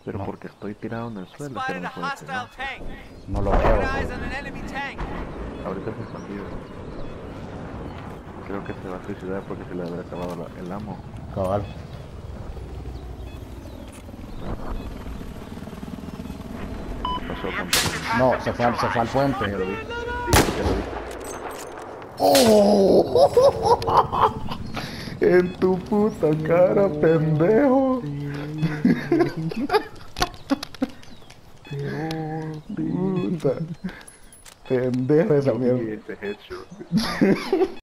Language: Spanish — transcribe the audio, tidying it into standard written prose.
Pero No, porque estoy tirado en el suelo, es que no Spotted a me puede hostile pegar. tank. no lo Keep veo. eyes on an enemy tank. Ahorita se escondido. Creo que se va a suicidar porque se le habrá acabado el amo. Cabal. ¿Qué pasó, compañero? No, se fue al puente. Ya lo vi. Sí, ya lo vi. ¡Oh! En tu puta cara, pendejo. Te odio. Puta. Pendejo esa Ni vi mierda. ese headshot.